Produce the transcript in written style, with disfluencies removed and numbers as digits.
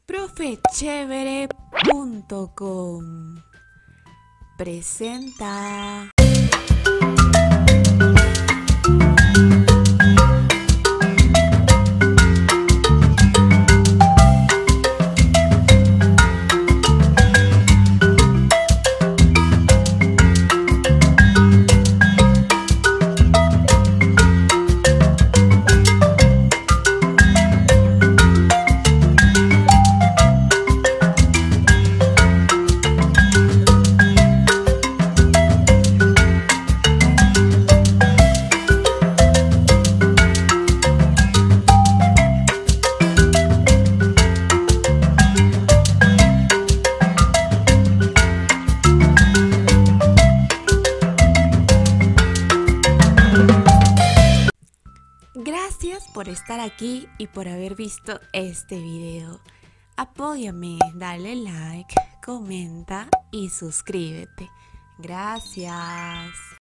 Profechévere.com presenta. Gracias por estar aquí y por haber visto este video. Apóyame, dale like, comenta y suscríbete. Gracias.